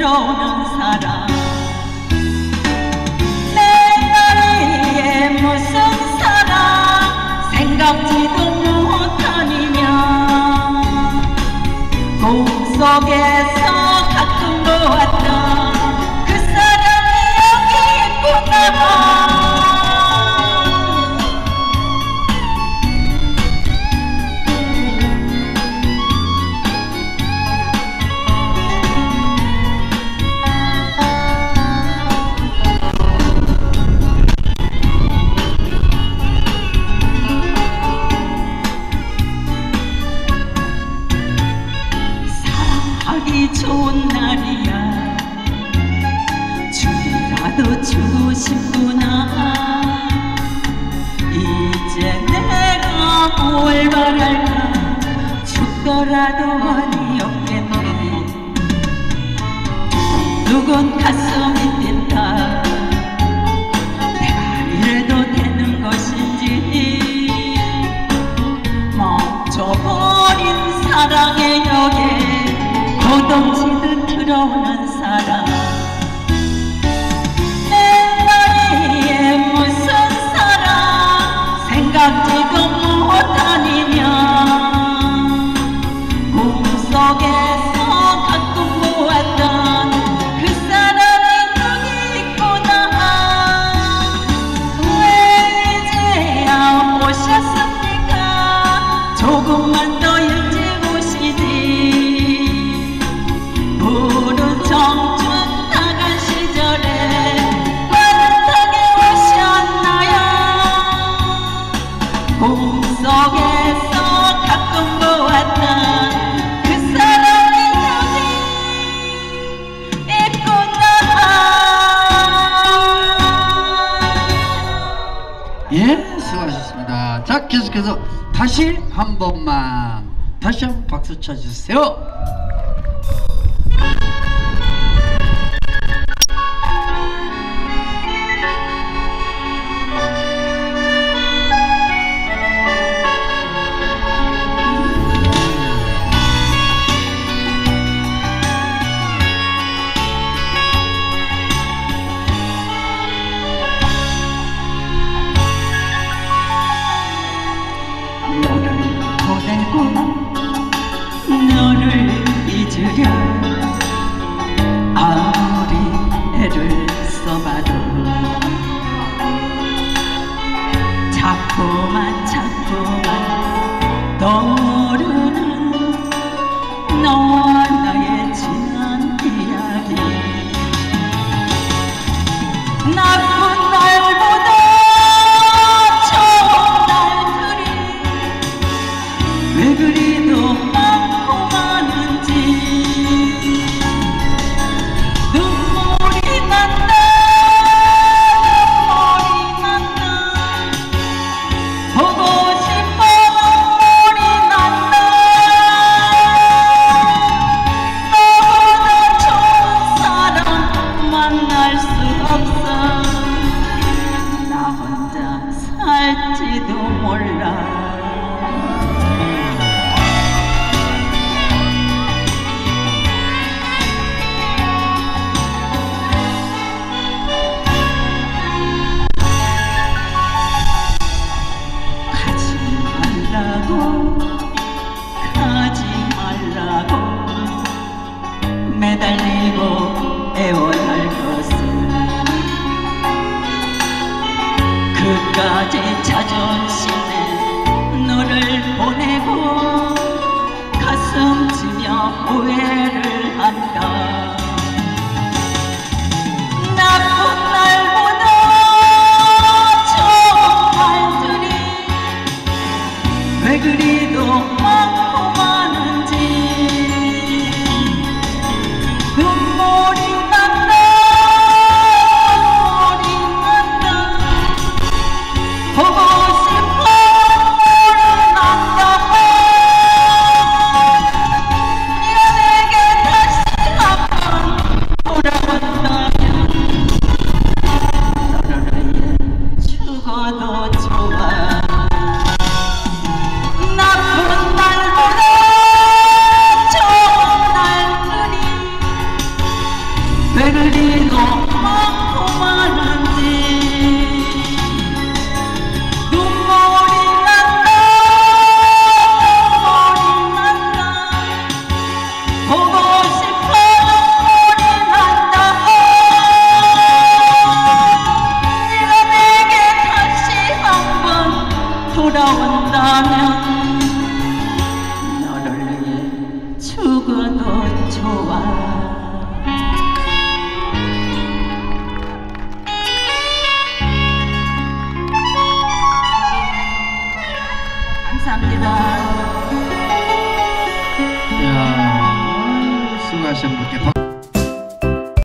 들어오는 사람 내 나이에 무슨 사랑 생각지도 못하니냐 꿈속에서 가끔 보았던 그 사람이 여기 있구나 사랑하기 좋은 날이야 죽이라도 주고 싶구나 이제 내가 뭘 바랄까 죽더라도 아니 없겠네 누군 가슴이 뛴다 내가 이래도 되는 것인지 멈춰버린 사랑의 역에 고동치듯 들어오는 사람 내 나이에 무슨 사랑 생각지도 못하니냐 꿈속에서 가끔 보았던 그 사람이 여기 있구나 왜 이제야 오셨습니까 조금만 더 일찍 오시지 푸른 청춘 나간 시절에 따뜻하게 오셨나요 꿈속에서 가끔 보았던 그 사람이 여기 있구나. 예, 수고하셨습니다. 자, 계속해서 다시 한 번만 다시 한번 박수 쳐주세요. 너를 잊으려 아무리 애를 써봐도 자꾸만 떠오르는 너와 나의 지난 이야기 나쁜 날보다 좋은 날들이 왜 그리도 많고 많은지 눈물이 난다 보고 싶어 눈물이 난다 너보다 좋은 사람 만날 수 없어 나 혼자 살지도 몰라 가지 말라고 매달리고 애원할 것은 그까지 자존심에 너를 보내고 가슴 치며 후회를 한다